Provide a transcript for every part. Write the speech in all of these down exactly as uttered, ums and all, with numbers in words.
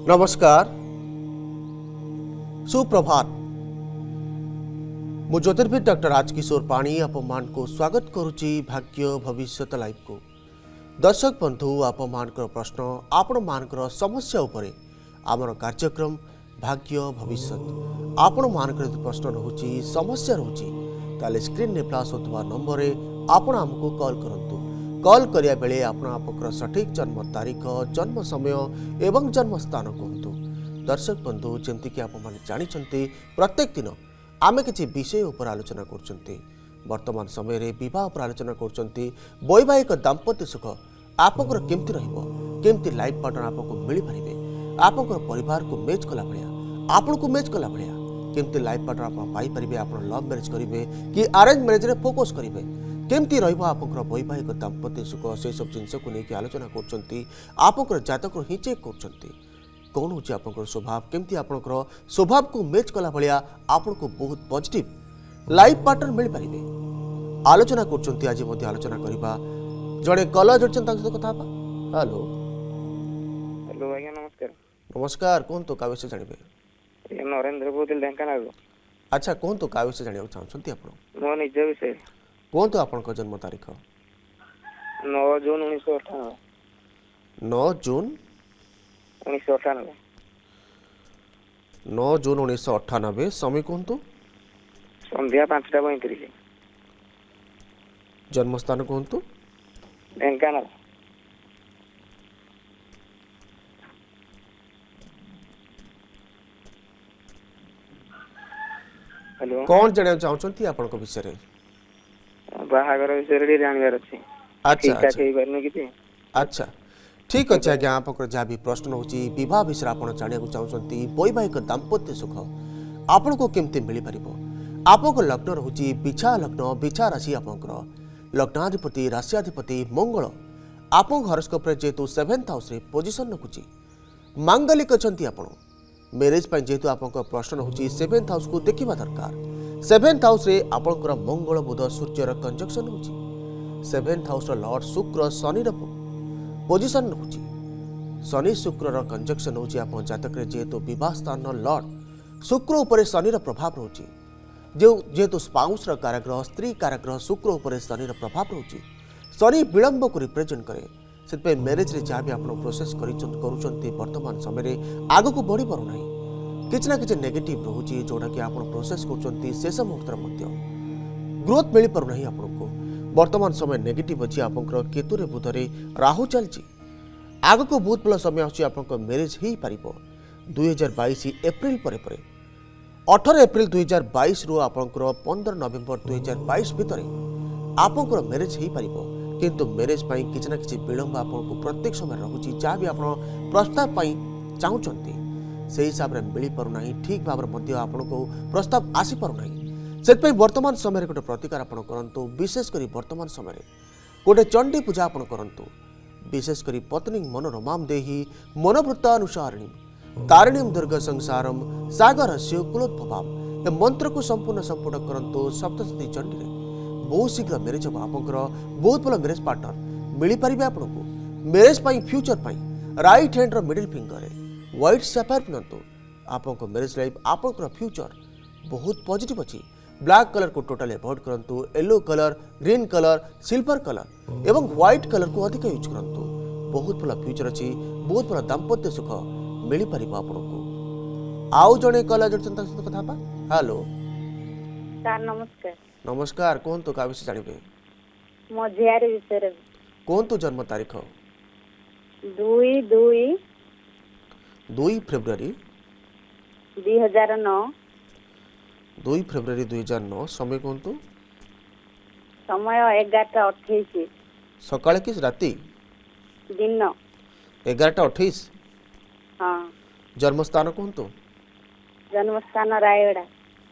नमस्कार सुप्रभात मु ज्योतिर्विद डॉक्टर राजकिशोर पाणी आपण को स्वागत करुच्ची भाग्य भविष्य लाइव को। दर्शक बंधु आपण प्रश्न आपण मानकर समस्या उपरे आमर कार्यक्रम भाग्य भविष्य आपण मानकर प्रश्न रोची समस्या रोची ताले स्क्रीन ने फ्लैश होतबा नंबर रे आपण हमको कॉल करंतु। कॉल करिया बेले आपण आपकर सठिक जन्म तारीख जन्म समय एवं जन्म स्थान कहतु। दर्शक बंधु जमती कि आपण माने जानिछंती प्रत्येक दिन आमे किछि विषय उपर आलोचना करछंती। वर्तमान समय रे विवाह उपर आलोचना करछंती। वैवाहिक दाम्पत्य सुख आपकर केमति रहइबो, केमति लाइफ पार्टनर आपको मिली परिबे, आपकर परिवार को मैच कला भलिया, आपन को मैच कला भलिया केमति लाइफ पार्टनर आप पाई परिबे, आपन लव मैरिज करिवे कि अरेंज मैरिज रे फोकस करिवे, केमती रहिबो आपनकर वैवाहिक दाम्पत्य सुख से सब जिनस को लेकिन आलोचना करछंती। आपनकर जातक ही चेक करछंती कौन होची आपनकर स्वभाव, केमती आपनकर स्वभाव को मैच कला भलिया आपन को बहुत पॉजिटिव लाइफ पार्टनर मिल परिबे आलोचना करछंती। आज मध्ये आलोचना करिबा जड़े कलर जोड़छन ताक सहित कथा बा। हेलो हेलो भैया नमस्कार। नमस्कार कोन तो का विषय जानिबे? ये नरेंद्र बोदिल ढेंकानाल। अच्छा कोन तो का विषय जानियो चाहछंती आपण? मो निज विषय कोन तो आपन को जन्म तारीख? नौ जून उन्नीस सौ अठानवे। नौ जून उन्नीस सौ अठानवे। नौ जून उन्नीस सौ अठानवे। समय कोन तो? संध्या पांचटा पैंतीस। जन्म स्थान कोन तो? ढेंकानाल। हेलो कौन जानियो चाहछंती आपन को विषय रे? बाहागर विषय रे जानवर अछि। अच्छा अच्छा ठीक बरनु किछि। अच्छा ठीक अच्छे आज्ञा आपकर जहाँ भी प्रश्न होची विवाह विषय आप जाना चाहते वैवाहिक दाम्पत्य सुख आपन को केमती मिल पार। आपको लग्न रोची बिछा लग्न बिछा राशि आपंकर लग्नाधिपति राशियाधिपति मंगल आप हॉरोस्कोप रे जेतु सेवेंथ हाउस रे पोजीशन रखुची मांगलिक अच्छा आप मैरिज जेतु आप प्रश्न होची सेवेंथ हाउस को देखा दरकार। सेवेंथ हाउस रे आपंकर मंगल बुध सूर्यर कंजक्शन होची। Seventh house lord Shukra Shani position रखुची। Shani शुक्र कंजक्शन होची आप जातक रे जेतु विवाह स्थान लॉर्ड शुक्र उपरे शनि प्रभाव रोची जो जेतु स्पाउस कारग्रह स्त्री कारग्रह शुक्र उपरे शनि प्रभाव रोची। शनि विलंब को रिप्रेजेंट करे से मैरिज रे जहाँ भी आप प्रोसेस करुचंती वर्तमान समय रे आग को बढ़ी पार ना किसी ना कि नेगेटिव रोची जोटा कि आप प्रोसेस करुचंती शेष मुहूर्त मध्य ग्रोथ मिल पार ना आपको वर्तमान समय नेगेटिव अच्छी आपंकर केतुरे बुधरे राहु चलची आग को बहुत भल समय आसी आप मैरिज हो पार दुई हजार बैश एप्रिल पर परे अठारह एप्रिल दुई हजार बैश रु आपंकर पंद्रह नवेम्बर दुई हजार बैश भितर आपंकर मैरिज हो पार किंतु मैरिज किसी ना कि विलंब आपको प्रत्येक समय रहुची जहाँ भी आप प्रस्ताव चाहते से हिसाब से मिल पारना ठीक भाव में आपको प्रस्ताव आसी पारना से वर्तमान समय गोटे प्रतिकार आप करूँ विशेषकर वर्तमान समय गोटे चंडी पूजा आप करूँ विशेषकर पत्नी मनोरमाम देही मनोवृत्तानुसारिणी तारिणीम दुर्ग संसारम सागर से कुलोद्भवाम ए मंत्र को संपूर्ण संपूर्ण करूँ सप्तशती चंडी में बहुत शीघ्र मैरिज हम आपंकर बहुत भल मैरिज पार्टनर मिल पारे आपको marriage future right hand middle finger white sapphire पिंधु आपको मैरिज लाइफ आपंकर फ्यूचर बहुत पॉजिटिव अच्छी। ब्लैक कलर को टोटल अवॉइड करंतु yellow colour green colour silver colour एवं व्हाइट कलर को अधिक यूज करंतु बहुत भल फ्यूचर अच्छी बहुत भल दाम्पत्य सुख मिल पार आपको। आउ जड़े कलर जोड़छन ताक सहित कथा बा। हेलो सर नमस्कार। नमस्कार कौन तो का विषय जानिबे? मो झियारी विषय रे। कौन तो जन्म तारीख? दुई दुई दुई फरवरी दुई हजार नौ। दुई फरवरी दुई हजार नौ। समय कौन तो? समय एगारटा अठाईस। सकाळे कि राति? दिन एगारटा अठाईस। हाँ। जन्म स्थान कौन तो? जन्म स्थान रायगड़ा।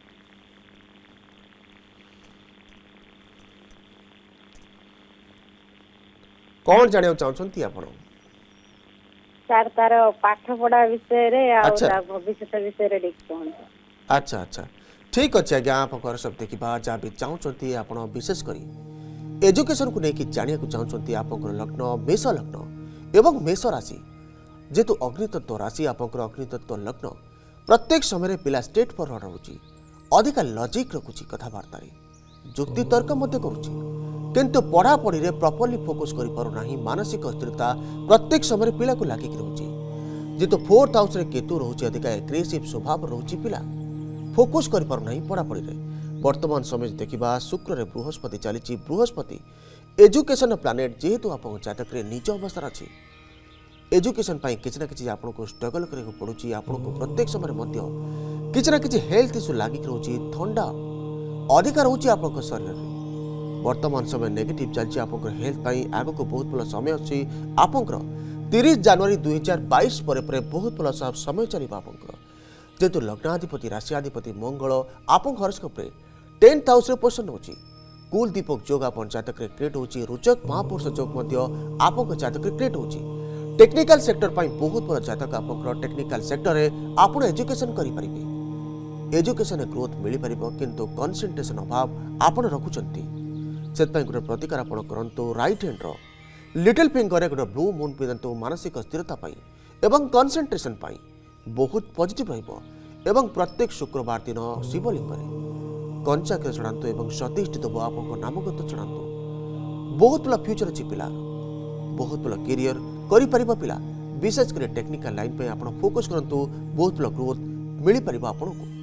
कौन जानियो चाहछंती आपण? सर तार पाठ पढ़ा विषय रे आ अच्छा। भविष्य विषय रे देखछन। अच्छा अच्छा ठीक अच्छे आज्ञा आप सब देखा जहाँ भी चाहते आप विशेष करी एजुकेशन को लेकिन जाना चाहते आप लग्न मेष लग्न एवं मेष राशि जेहेतु अग्नितत्व राशि आपंकर अग्नितत्व लग्न प्रत्येक समय पिला स्टेट फॉरवर्ड रोचे अधिका लॉजिक रखुची कथबार्ता जुक्ति तर्क मध्य करुची किंतु पढ़ापढ़ी रे प्रॉपर्ली फोकस करि पारु नाही मानसिक अस्थिरता प्रत्येक समय पिला को लागिक रहउची जेतो फोर्थ हाउस रे केतु रहउची अधिका एग्रेसिव स्वभाव रहउची पिला फोकस करि पारु नाही पढ़ापढ़ी रे वर्तमान समय देखिबा शुक्र रे बृहस्पति चलीची बृहस्पति एजुकेशन प्लानेट जेहेतु आपन जातक रे निज अवस्था अछि एजुकेशन पाई किछ ना किछ आपन को स्ट्रगल करे को पड़ुची आपन को प्रत्येक समय मध्य किछ ना किछ हेल्थ इशू लागिक रहउची ठंडा अधिकार होची आपन को शरीर रे वर्तमान समय नेगेटिव चलछि आपन हेल्थ पाई आगो को बहुत भल समय अछि आपन तीस जनवरी दुई हजार बाईस पर पर बहुत भल समय चलिबा आपन जेतु लग्नाधिपति राशियाधिपति मंगल आपन हॉरोस्कोप रे टेंथ हाउस रे पोजिशन होची कुल दीपक योग आपन जातक रे क्रिएट होची रुचक महापुरुष योग मध्य आपन जातक रे क्रिएट होची टेक्निकल सेक्टर पाई बहुत भल जातक आपन टेक्निकल सेक्टर रे आपन एजुकेशन करि परिबे एजुकेशन ग्रोथ मिली परिबो किंतु कंसंट्रेशन अभाव आपन रखुचंती सेतपाई गोटे प्रतिकार आपण करंतु राइट हैंड रो लिटिल फिंगर गोटे ब्लू मून पिंधतु मानसिक स्थिरता पाई एवं कंसंट्रेशन पाई बहुत पॉजिटिव रहिबो एवं प्रत्येक शुक्रवार दिन शिवलिंग रे कंचा के चढ़ातु एवं सतीष्ट दब आपन नामगत चढ़ातु बहुत भल फ्यूचर अछि पिला बहुत भल करियर करि परिबा पिला विशेष कर टेक्निकल लाइन पे आपण फोकस करंतु बहुत भल ग्रोथ मिली परिबा आपन को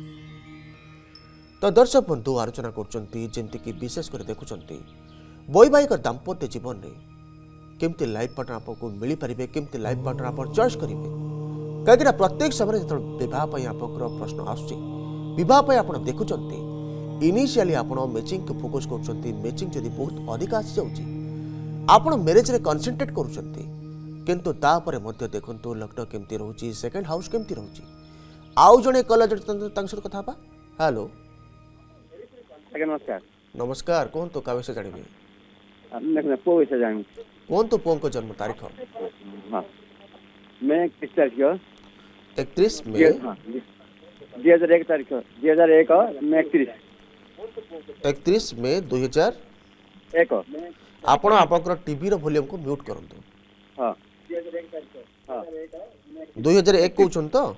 तो दर्शक बंधु आलोचना करमती कि विशेष कर देखुं वैवाहिक दाम्पत्य जीवन में केमती लाइफ पार्टनर आपको मिल पारे केमती लाइफ पार्टनर आप चॉइस करेंगे कहीं प्रत्येक समय जो बहुत आप प्रश्न आसुवाह आप देखुं इनिशियली आप मैचिंग को फोकस कर मैचिंग जदि बहुत अधिक आसी जाऊँ मैरेज रे कनसेंट्रेट करूँ तापर देखु लग्न केमती रोचे सेकेंड हाउस केमती रोचे आउ जड़े कल सहित कथा हेलो आज्ञा नमस्कार नमस्कार कौन तो का विषय जानिबे देखना पो विषय जानी कौन तो पों को जन्म तारीख हां मैं इकतीस तारीख इकतीस में हां दो हज़ार एक तारीख दो हज़ार एक मैं इकतीस इकतीस में दो हज़ार एक आपण आपकर टीवी रो वॉल्यूम को म्यूट करंतु हां हां दो हज़ार एक कहउछन तो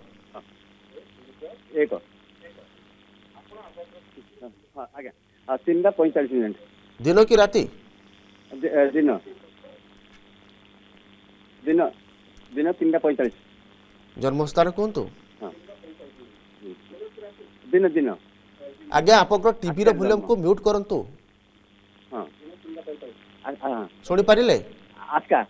एक हाँ आज्ञा तीन टा पैंतालीस मिनट दिन की राति दिन दिन दिन तीन टा पैंतालीस जन्मस्थान कौन तो हाँ दिन दिन आज्ञा आपकर टीवी रो वॉल्यूम को म्यूट करंतु हाँ हाँ सुनी पारिले आजका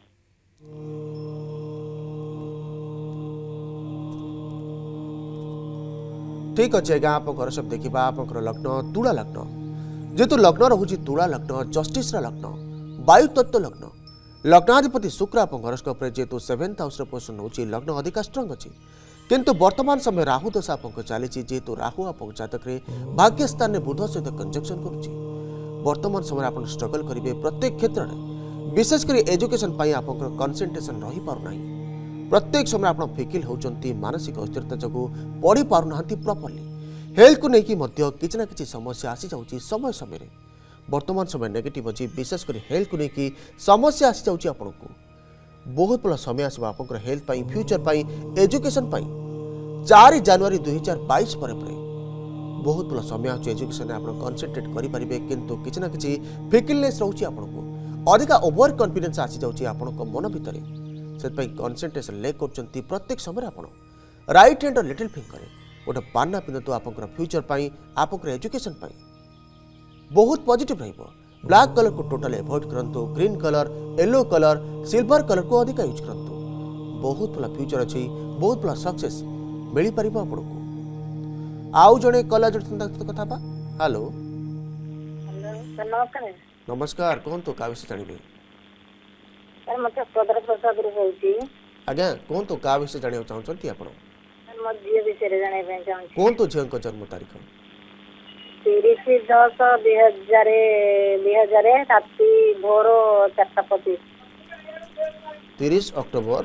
ठीक अच्छे आज्ञा आप घर सब देखा आप लग्न तुला लग्न जेतु लग्न रोचे तुला लग्न जस्टिस लग्न वायु तत्व लग्न लग्नाधिपति शुक्र आप हॉरोस्कोप रे जेतु सेवेंथ हाउस रे पोजिशन होची लग्न अधिक स्ट्रांग अछि किंतु वर्तमान समय राहु दशा आपको चली जेतु राहु आप जातक रे भाग्य स्थान में बुध सहित कंजक्शन करुची वर्तमान समय आप स्ट्रगल करेंगे प्रत्येक क्षेत्र में विशेषकर एजुकेशन पाई आप कंसंट्रेशन रही पारु नाही प्रत्येक समय आप फिकिल होती मानसिक अस्थिरता जो पढ़ी पारना प्रॉपर्ली हेल्थ को लेकिन किसी ना कि समस्या आसी जाऊँगी समय समय वर्तमान समय नेगेटिव अच्छी विशेषकर हेल्थ को लेकिन समस्या आसी जाऊँगी आपन को बहुत भल समय आस हेल्थ पाई फ्यूचर पाई एजुकेशन पाई चार जनवरी दुई हजार बाईस पर बहुत भल समय आज एजुकेशन आप कनसेंट्रेट करेंगे किंतु किसी ना कि फिकिलनेस रोचे आपको अधिका ओवर कॉन्फिडेंस आसी जाऊँगी आपण मन भितर से कनसेंट्रेशन ले कर प्रत्येक समय आप राइट हैंड और लिटिल फिंगर गोटे पाना पिंधतु आप फ्यूचर पाई आप एजुकेशन पाई बहुत पॉजिटिव रहिबो ब्लैक कलर को टोटल अवॉइड करंतु green colour yellow colour silver colour को अधिक यूज करंतु बहुत भला फ्यूचर अछि बहुत भला सक्सेस मिली परिबो आपको आउ जणे कलर जण कथा बा हेलो नमस्कार नमस्कार कोन तो का विषय जानिबे सर मते प्रदर प्रसाद रे होउची आज्ञा कोन तो का विषय जानियो चाहछंती आपण सर म जियो विषय रे जानै पे चाहू कोन तो झियो को जन्म तारीख तीस दस दुई हजार दुई हजार राति भोर चारटा पचिश तीस अक्टोबर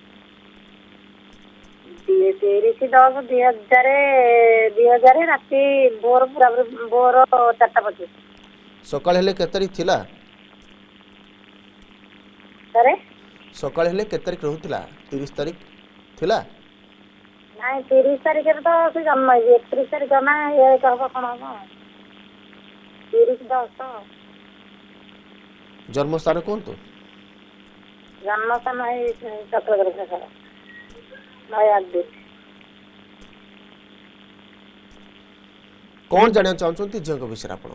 तीस दस दुई हजार दुई हजार राति भोर पूरा भोर चारटा पचिश सकाळ हेले के तारीख थिला सरे सकाळ हेले के तारीख रहउतिला तीस तारीख थिला ନାଇଁ ତିରିଶ ତାରିଖରେ ତ ସେ ଜନ୍ମ ହେଇଛି ଏକତିରିଶ ତାରିଖ ନା ଏକ ହବ କଣ ହବ ତିରିଶ ଦଶ जन्म स्थान कोंतो ଜନ୍ମସ୍ଥାନ ଏଇ ଚକ୍ରଧର ନୟାଗଡ଼ कौन जाना चाहते झील विषय आप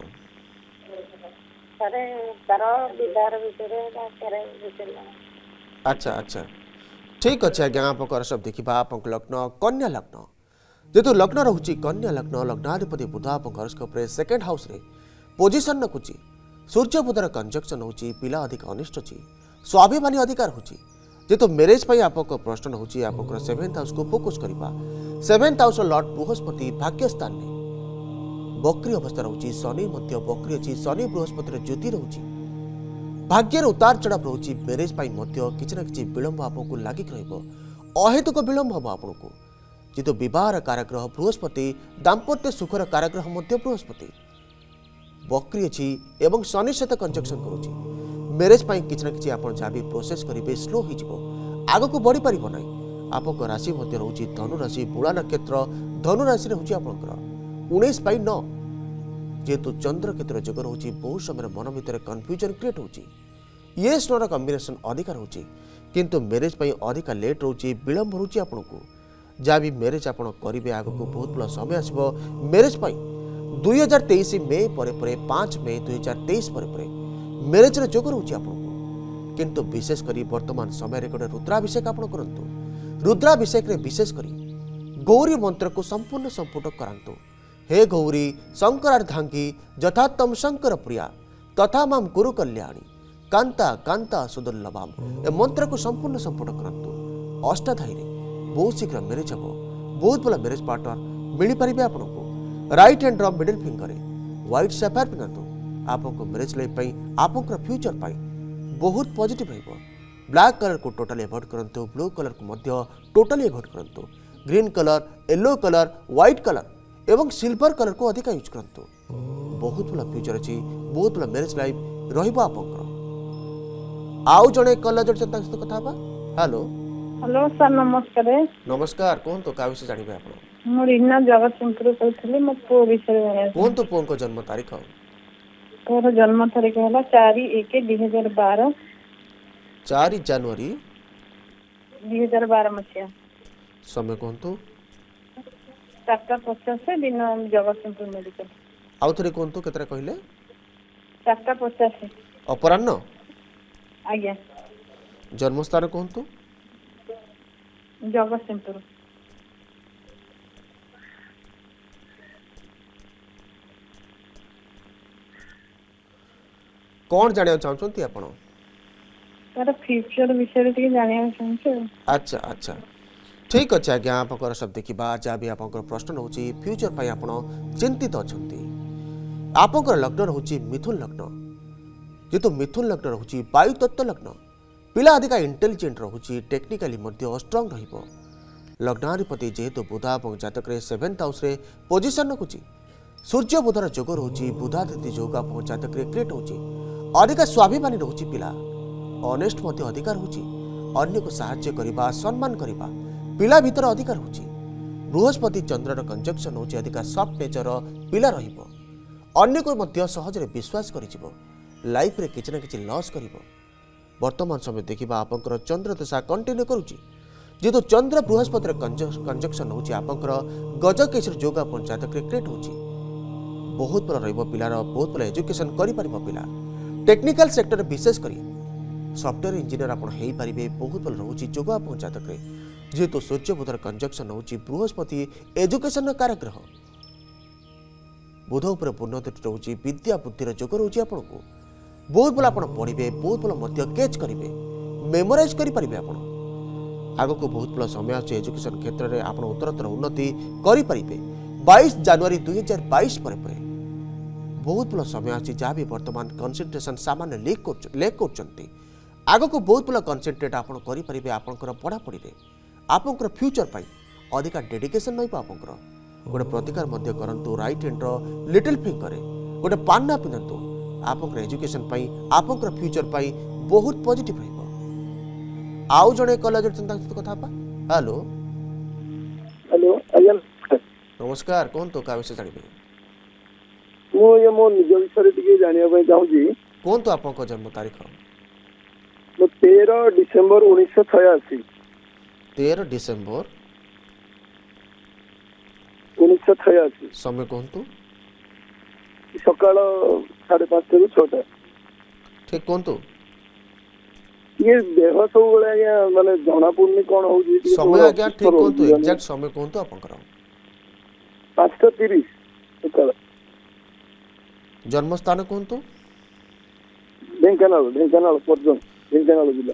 ସାରେ ତାର ବିବାହ ବିଷୟରେ ତାର ବିଷୟରେ अच्छा अच्छा ठीक अच्छे आज्ञा आपंकर सब देखा आप लग्न कन्या लग्न जेतु लग्न रोचे कन्या लग्न लग्नाधिपति बुध आप हरोस्कोप सेकेंड हाउस रे पोजिशन रखुची सूर्य बुधर कंजक्शन होची पिला अधिक अनिष्ट अच्छी स्वाभिमानी अधिकार होची जेतु मैरेज पर आप प्रश्न होची आप सेवेन्थ हाउस को फोकस करवा सेवेन्थ हाउस लॉर्ड बृहस्पति भाग्य स्थान में बक्री अवस्था रोची शनि मध्य बक्री अच्छी शनि बृहस्पति ज्योति रोची भाग्यर उतार चढ़ाव रोची मैरेज पर किसी ना कि विलंब आपको लगिक अहेतुक विलंब हम आपको जेतु बहर काराग्रह बृहस्पति दाम्पत्य सुखर काराग्रह बृहस्पति बक्री अच्छी एवं शनि सहित कंजक्शन करुच्ची मैरेज पर किसी ना कि आप जहाँ भी प्रोसेस करेंगे स्लो हो आग को बढ़ी पार ना आप राशि रोचे धनु राशि मूला नक्षत्र धनु राशि रोचे आप उन्नीस बै नौ जेहेतु चंद्र क्षेत्र जोग रोचे बहुत समय मन भितर कन्फ्यूजन क्रिएट होची ये स्नोर कॉम्बिनेशन अधिकार होची किंतु मैरेज पर अधिका लेट रोचे विलंब रोचे आपको जहाँ भी मैरेज आप करेंगे आग को बहुत भल समय आसो मैरेज पर दुई हजार तेईस मे पर पांच मे दुई हजार तेईस पर मैरेज जोग रोचे आपको किंतु विशेषकर वर्तमान समय गोटे रुद्राभिषेक आप करंतु रुद्राभिषेक विशेषकर गौरी मंत्र को संपूर्ण संपुट करांतु हे गौरी शंकरार्धांगी यथा तम शंकर प्रिया तथा माम गुरु कल्याणी कांता कांता सुदुर्लभाम ए मंत्र को संपूर्ण संपुट करंतु अष्टाधाई बहुत शीघ्र मैरेज हम बहुत भल मैरेज पार्टनर मिल पारे आपको right hand middle finger white sapphire पिंधु आपको मैरेज लाइफ आपंकर फ्यूचर पाई बहुत पॉजिटिव रहिबो ब्लैक कलर को टोटली अवॉइड करंतु ब्लू कलर को मध्य टोटली अवॉइड करंतु green colour yellow colour white colour एवं सिल्वर कलर को अधिक यूज करंतु बहुत भल फ्यूचर अच्छी बहुत भल मैरेज लाइफ रहिबो आपंकर आउ जणे कलर जोड़ सहित कथा बा हेलो हेलो सर नमस्कार नमस्कार कोन तो का विषय जानिबे आपण मो रीना जगतसिंहपुर कहथली मो पो विषय जानिबे कोन तो पोन को जन्म तारीख तोर जन्म तारीख होला चार एक दो हज़ार बारह चार जनवरी दो हज़ार बारह मसिया समय कोन तो चार पचास दिन जगतसिंहपुर मेडिकल आउ थरे कोन तो केतरा कहले चार पचास अपराह्न आज्ञा जन्म स्थान कोन तो जगतसिंहपुर कौन जानिया चाहछंती आपण तार फ्यूचर विषय रे जानिया चाहछे अच्छा अच्छा ठीक अच्छे आज्ञा आपंकर सब देखा जहाँ भी आप प्रश्न रोचे फ्यूचर पर आप चिंतित अच्छा आपंकर लग्न रोचे मिथुन लग्न जेतु मिथुन लग्न रोचे वायु तत्व लग्न पिला अधिका इंटेलिजेंट रोचे टेक्निकाली स्ट्रांग रहिबो लग्नाधिपति जेहेतु बुधा और जातक सेवेन्थ हाउस रे पोजिशन रखुची सूर्य बुधर जोग रोचे बुधादित्य जोग आप जातक क्रिएट होची अधिका स्वाभिमानी रोचे पिला ऑनेस्ट मध्य अधिकार होची अन्य को सहाय्य करबा सम्मान करबा पिला भीतर अधिकार होची बृहस्पति चंद्रर कंजक्शन होची अधिका सॉफ्ट नेचर पिला रहिबो अन्य को मध्य सहज रे विश्वास करिजिवो लाइफ रे किछ ना किछ लॉस करिवो वर्तमान समय देखिबा आपनकर चंद्र दशा कंटिन्यू करूची जेतो चंद्र बृहस्पति रे कंजक्शन होची आपनकर गजकेशर योग आपन जातक रे क्रिएट होची बहुत भल रहिबो पिलार बहुत भल एजुकेशन करि परिबो पिला टेक्निकल सेक्टर विशेष करी सॉफ्टवेयर इंजीनियर आप हो पारे बहुत भल रोचे जोग आप जातक जेहेतु सूर्य बुधर कंजक्शन होची बृहस्पति एजुकेशन काराग्रह बुध उपर पूर्ण दृष्टि रोचे विद्या बुद्धि जोग रोचे आपको बहुत भल आप पढ़े बहुत भल कैच करेंगे मेमोराइज करेंगे आप आग को बहुत भल समय आज एजुकेशन क्षेत्र में आप उत्तरोत्तर उन्नति करेंगे बाईस जनवरी दुई हजार बैश पर बहुत भल समय आज जहाँ भी बर्तमान कनसेंट्रेशन सामान्य लेक कर आग को बहुत भल कनसेंट्रेट आप करेंगे आपंकर पढ़ापढ़ी आपंकर फ्यूचर पाई अधिका डेडिकेशन रही आपंकर गोटे प्रतिकार करूँ राइट हैंड लिटिल फिंगर गोटे पान्ना पिंधु आपंकर एजुकेशन पाई आपंकर फ्यूचर पाई बहुत पॉजिटिव रहिबो आउ जणे कॉलेज सहित कथा हेलो हेलो आज्ञा नमस्कार कहतु क्या विषय जानवे मु ये मो निज विषय टिके जानिया चाहूँगी कहतु आप जन्म तारीख तेरह डिसेम्बर उन्नीस छयासी तेरह डिसेम्बर उन्नीस छयासी समय कहतु सकाल साढ़े पाँच रु छटा ठीक कहतु ये देह सब आज्ञा माने जना पड़नी कौन हो समय आज्ञा ठीक कहतु एग्जैक्ट समय कहतु आपनकर पाँचटा तीस सकाल जन्म स्थान कहतु ढेंकानाल ढेंकानाल पर्यटन ढेंकानाल जिला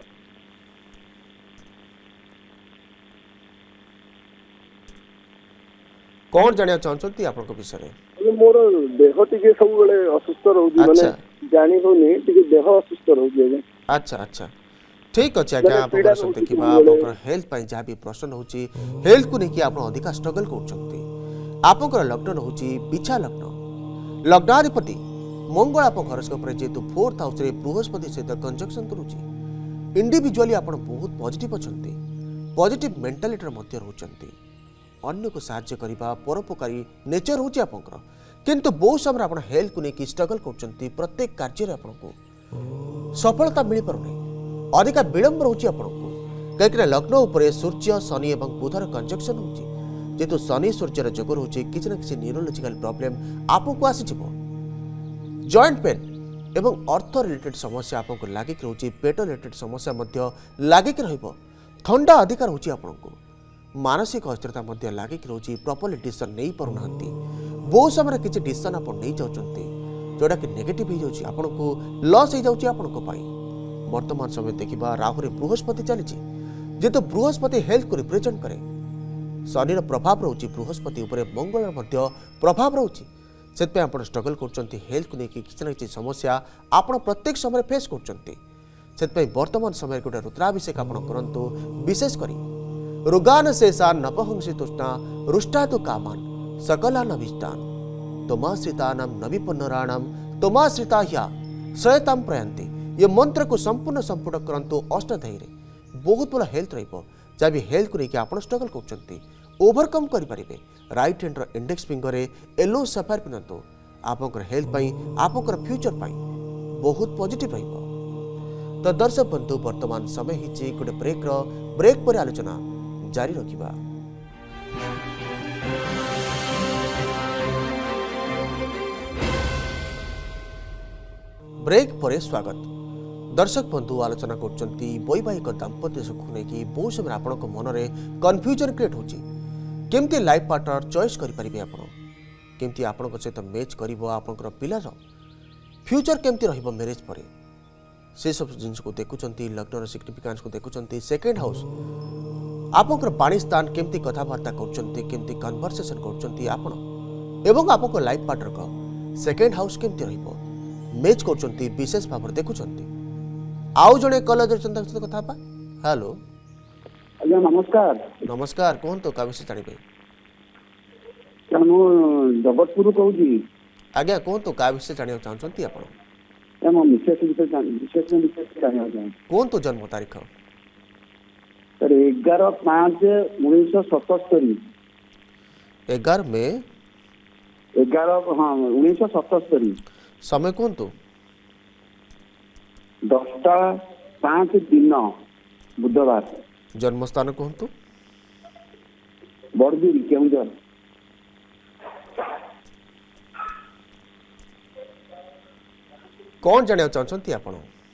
कौन जानिया चाहछंती आपनक विषय मोर देह टिके सब असुस्थ रहउजी माने जानी होनी टिके देह असुस्थ रहउजी अच्छा अच्छा ठीक अच्छे आज्ञा आप देखा आप हेल्थ जहाँ भी प्रश्न हो हेल्थ को लेकिन आप अधिका स्ट्रगल कर लग्न रोचे बिछा लग्न लग्नाधिपति मंगल आप हरस्कोप जेहेतु फोर्थ हाउस बृहस्पति सहित कंजक्शन करुच्ची इंडिविजुअली आप बहुत पॉजिटिव अच्छा पॉजिटिव मेंटालिटी मध्य रोचंती अन्य को साहाय्य करने परोपकारी नेचर होची आपनकर किंतु बहुत समय आप हेल्थ को लेकिन स्ट्रगल कर प्रत्येक कार्य आपको सफलता मिल पारना अधिका विलंब रोचे आपको कहीं लग्न उपर सूर्य शनि और बुधर कंजक्शन हो जेहेतु शनि सूर्यर जोग रोचे किसी ना किसी न्यूरोलॉजिकल प्रॉब्लम आपको आसीज जॉइंट पेन एवं अर्थ रिलेटेड समस्या आपको लागिक रोचे पेट रिलेटेड समस्या लागिक रंडा अधिका रोचे आपको मानसिक अस्थिरता लागिक रोचे प्रॉपर्ली डिसीजन नहीं पारना बहुत समय किसी डिसीजन आप नहीं जाऊँच जोटा कि नेगेटिव हो जाको लॉस हो जाए वर्तमान समय देखा राहुरे बृहस्पति चली जेहेतु बृहस्पति हेल्थ को रिप्रेजेंट करे शनि प्रभाव रोचे बृहस्पति उपर मंगल प्रभाव रोचे से स्ट्रगल कर हेल्थ को लेकिन किसी ना किसी समस्या आप प्रत्येक समय फेस कर वर्तमान समय गोटे रुद्राभिषेक आप करूँ विशेषकर रुगान शेषा नपहंसी तुष्णा रुष्टा तो कामान सकला नभिष्टान तोमाश्रितानां नविपन्नराणां तोमाश्रिता ह्या श्रयतां प्रयांति ये मंत्र को संपूर्ण संपूर्ण करंतु अष्टाध्यायी बहुत भल हेल्थ रहा भी हेल्थ को लेकिन आप स्ट्रगल कर ओवरकम करेंगे right hand index finger yellow sapphire पिंधु आप हेल्थ आप फ्यूचर बहुत पॉजिटिव रहिबो। तो दर्शक बंधु वर्तमान समय ही गोटे ब्रेक ब्रेक पर आलोचना जारी रखिबा। ब्रेक पर स्वागत। दर्शक बंधु आलोचना करचंती वैवाहिक दाम्पत्य सुख नहीं बहुत समय आपण मन में कन्फ्यूजन क्रिएट होची केमती लाइफ पार्टनर चॉइस करि परिबे आपण केमती आपण सहित मैच करिवो आपनकर पिलार फ्यूचर केमती रहिबो मैरिज पर से सब जिनिस को देखुचंती लग्नर सिग्निफिकेंस को देखुचंती सेकेंड हाउस आपनकर पानी स्थान केमती कथाबार्ता करचंती केमती कन्वर्सेशन करचंती आपण एवं आपनकर लाइफ पार्टनर को सेकेंड हाउस केमती रहिबो मैच करचंती विशेष भाव देखुचंती। आउ जड़े कलर सहित कथा हेलो आज्ञा नमस्कार नमस्कार कहतु क्या विषय जानवे जगतपुर कहूँ आज्ञा कहतु क्या विषय जाना चाहते आप कहतु जन्म तारीख एगार पाँच उन्नीस सतस्तरी एगार मे एगार हाँ उन्नीस सतस्तरी समय कहतु दसटा पाँच दिन बुधवार जन्म स्थान कहतु बड़गिरी केउंझर कौन जाना चाहते आप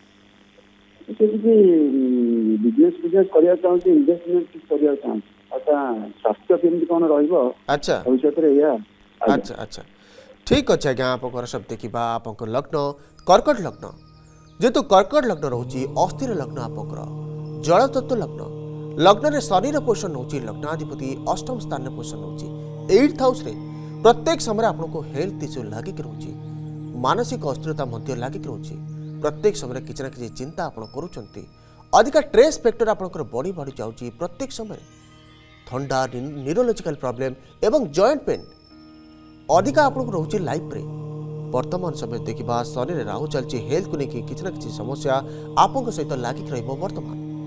बिजनेस बिजनेस करिया चाहते इन्वेस्टमेंट करिया चाहते अच्छा स्वास्थ्य केमती कौन रहिबो अच्छा भविष्य रे या अच्छा अच्छा ठीक अच्छे आज्ञा आप सब देखा आप लग्न कर्कट लग्न जेहेतु कर्कट लग्न रोचे अस्थिर लग्न आपंकर जल तत्व लग्न लग्न रे शनि पोषण होची लग्नाधिपति अष्टम स्थान पोषण होची एट्थ हाउस रे प्रत्येक समय आपको हेल्थ इश्यू लागिक रोचे मानसिक अस्थिरता मध्य लागिक रोचे प्रत्येक समय किसी ना किसी चिंता आप करुँच अधिका स्ट्रेस फैक्टर आपंकर बढ़ी बढ़ी जाऊँगी प्रत्येक समय थंडा न्यूरोलॉजिकल प्रॉब्लम एवं जॉइंट पेन अधिका आपको रोचे लाइफ रे वर्तमान समय देखा शनि राहु चलती हेल्थ को लेकिन किसी ना किसी समस्या आप सहित लागिक रहिबो वर्तमान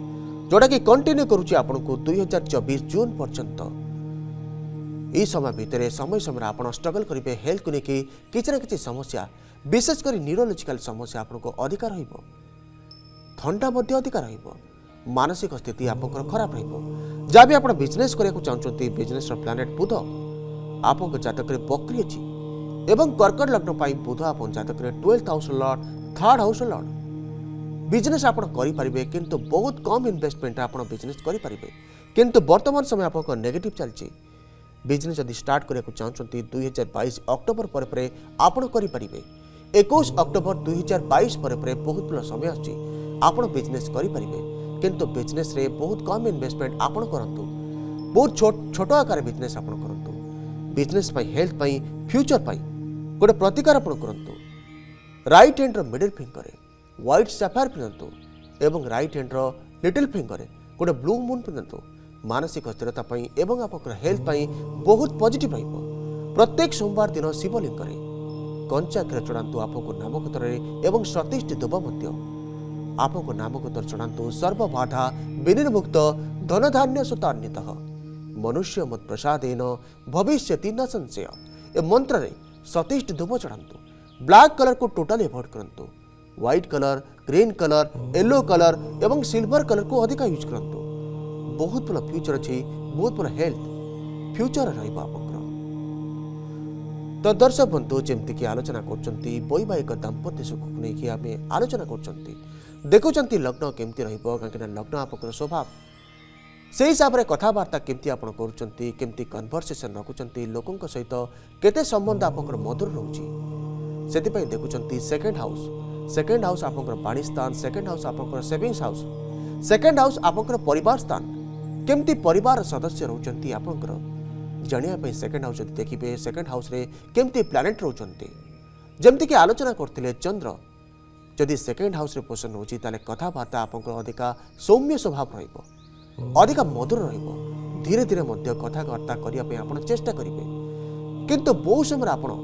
जोटा कि कंटिन्यू करुच्ची आपन को दुई हजार चौबीस जून पर्यंत यह समय भितर समय समय आप स्ट्रगल करेंगे हेल्थ को लेकिन किसी ना कि समस्या विशेषकर न्यूरोलोजिकल समस्या आपको अधिकार रंडा अधिकार मानसिक स्थिति आप खराब रहा भी आप बिजनेस करने चाहते बिजनेस प्लानेट बुध आप जातक बकरी अच्छी एवं कर्कट लग्न पर बुध आप जातक twelfth house lord third house lord business आप करेंगे किंतु बहुत कम इन्वेस्टमेंट आप बिजनेस करेंगे किंतु वर्तमान समय आप नेगेटिव चलती बिजनेस जदि स्टार्ट करने चाहते दुई हजार बैश अक्टोबर पर आपड़ करेंगे इक्कीस अक्टोबर दुई हजार बैश पर बहुत भल समय आप बिजनेस करेंगे किंतु बिजनेस रे बहुत कम इन्वेस्टमेंट आप करतु बहुत छोट आकार बिजनेस आप करतु बिजनेस हेल्थ फ्यूचर गोटे प्रतिकार आप करतु right hand middle finger white sapphire पिंधतु एवं राइट हैंड लिटिल फिंगर गोटे ब्लू मून पिंधतु मानसिक स्थिरता एवं आप हेल्थ बहुत पॉजिटिव रहिबो प्रत्येक सोमवार दिन शिवलिंग कंचा क्षीर चढ़ातु आपको नामकतर एवं सतीष्टि दुब आपको नामकतर चढ़ातु सर्वबाधा विनिर्मुक्त धनधान्य सुतान्वित मनुष्य मत प्रसादेन भविष्यति न संशय ए मंत्र रे सतीष्टि दुब चढ़ातु ब्लैक कलर को टोटाली अवॉइड करंतु white colour green colour yellow colour एवं सिल्वर कलर को अधिक यूज करंतु बहुत भल फ्यूचर अच्छी बहुत भल हेल्थ फ्यूचर रहा तो दर्शक बंधु जमती आलोचना करछंती वैवाहिक दाम्पत्य सुख को लेकिन आम आलोचना करछंती देखुंत लग्न केमती रही लग्न आप स्वभाव से हिसाब से कथबार्ता केमती आप करमती कन्भरसेसन रखुंट लोकों सहित केते संबंध आप मधुर रोचे से देखुंत सेकेंड हाउस सेकेंड हाउस आप बाणी स्थान सेकेंड हाउस आप सेविंग्स हाउस सेकेंड हाउस आप परिवार स्थान केमती परिवार सदस्य रोचंती आपनकर जानिया सेकेंड हाउस जब देखिए सेकेंड हाउस रे केमती प्लानेट रोचंती जमती कि आलोचना करते चंद्र जदि सेकेंड हाउस रे पोषण होची ताले कथबार्ता आपनकर अधिका सौम्य स्वभाव रहिबो अधिका मधुर रहिबो धीरे धीरे मध्य कथबार्ता करिया पे आपण चेष्टा करिवे किंतु बहु समय आपण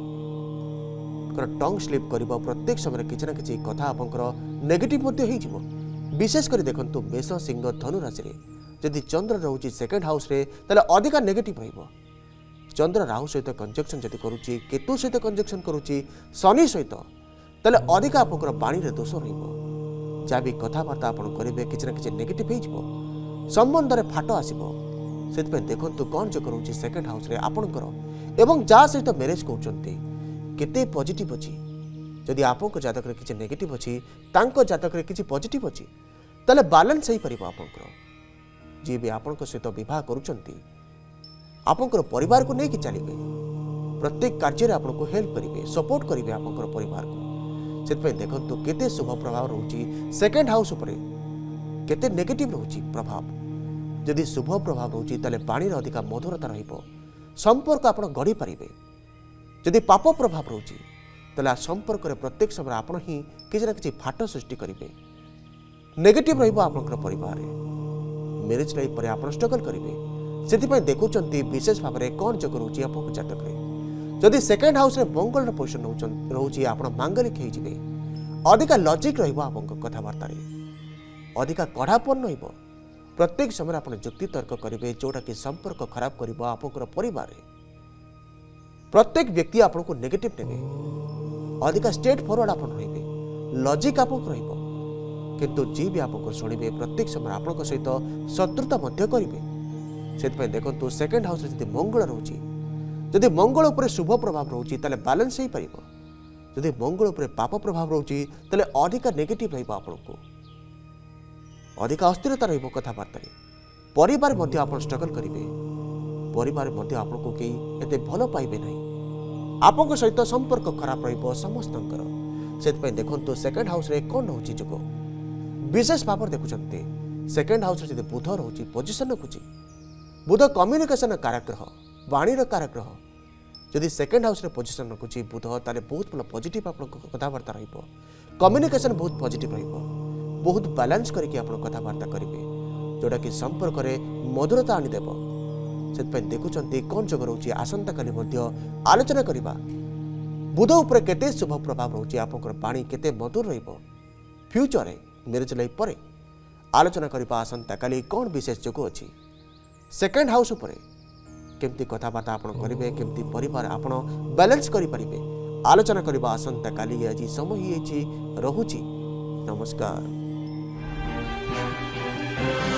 टंग स्लिप करिबो प्रत्येक समय किछि ना किछि कथा आपनकर नेगेटिव मध्य हेइ जिवो विशेष कर देखंतु मेष सिंह धनु राशि रे जदि चंद्र रोचे सेकेंड हाउस रे ताले अधिका नेगेटिव रहिबो चंद्र राहु सहित कंजक्शन जदि करुच्ची केतु सहित कंजक्शन करुच्ची शनि सहित ताले अधिका आपनकर बाणी रे दोष रहिबो जहाँ भी कथबार्ता आप करेंगे किसी ना कि नेगेटिव हो संबंध में फाट आसो से देखो कौन जो करोचे सेकेंड हाउस रे आपणकर एवं जहाँ सहित मैरेज कहते केते पॉजिटिव अच्छी जदि आप जातक किसी नेगेटिव अच्छी जातक किसी पॉजिटिव अच्छी ताले बैलेंस हो पार आपंकर जी भी आपण सहित विवाह करुँच आपंकर परिवार को लेकिन चलिए प्रत्येक कार्य आपको हेल्प करेंगे सपोर्ट करेंगे आपंकर परिवार को से देखो केते शुभ प्रभाव रोची सेकेंड हाउस उपरे केते नेगेटिव रोची प्रभाव जदि शुभ प्रभाव रोची ताले पानी रे अधिका मधुरता रहिबो संपर्क आपण गढ़ी पारिबे जदि पाप प्रभाव रोची ताले संपर्क रे प्रत्येक समय आपण ही किसी ना किसी फाट सृष्टि करेंगे नेगेटिव रहिबो आपनकर परिवार रे मैरिज लाइफ पर आपण स्ट्रगल करेंगे से देखुंत विशेष भाव में कौन जग रोचे आप जातक जदि सेकेंड हाउस रे मंगल पोजिशन रोचे आप मांगलिक होइजिबे अधिका लॉजिक रहिबो कथबार्ता अधिका कड़ापन रहिबो प्रत्येक समय आप जुक्ति तर्क करेंगे जोटा कि संपर्क खराब करिबो आपनकर परिवार रे प्रत्येक व्यक्ति आपको नेगेटिव नेबे अधिका स्ट्रेट फॉरवर्ड आप रहिबे लॉजिक आपको रहिबो किंतु जी भी आपको शुणिबे प्रत्येक समय आपनक सहित शत्रुता मध्य करिवे से देखो सेकेंड हाउस जब मंगल रोचे जदि मंगल उपर शुभ प्रभाव रोचे ताले बैलेंस हो पार जदि मंगल उपर पाप प्रभाव रोचे ताले अधिका नेगेटिव रहिबो आपको अधिका अस्थिरता रहिबो कथबार्ता परिवार मध्य आप स्ट्रगल करेंगे परिवार मध्य आपको कई एते भल पाइबे नहीं आपको सहित संपर्क खराब रहिबो समस्तंकर से देखो सेकेंड हाउस रे कौन रोचे जोग विशेष भाव देखुंते सेकेंड हाउस जब बुध रोचे पोजिशन रखुची बुध कम्युनिकेशन कारग्रह वाणीर कारग्रह जदि सेकेंड हाउस रे पोजिशन रखुची बुध ताले बहुत भल पॉजिटिव आप कथबार्ता रहिबो कम्युनिकेशन बहुत पॉजिटिव रहिबो बहुत बैलेंस करके आप कथबार्ता करेंगे जोटा कि संपर्क रे मधुरता आनीदेव से देखुंत कौन जग रोचे आसंता काली मध्य आलोचना करवा बुध उपर केते शुभ प्रभाव रोचे आपंकर बाणी केते मधुर रहिबो फ्यूचर रे मैरिज लाइफ पर आलोचना करबा आसंता काली कौन विशेष जोग अछि सेकेंड हाउस उपरे केमती कथबार्ता आपण करेंगे केमती परिवार आपण बैलेंस करें आलोचना करबा आसंता काली आज समय ही रहुची नमस्कार।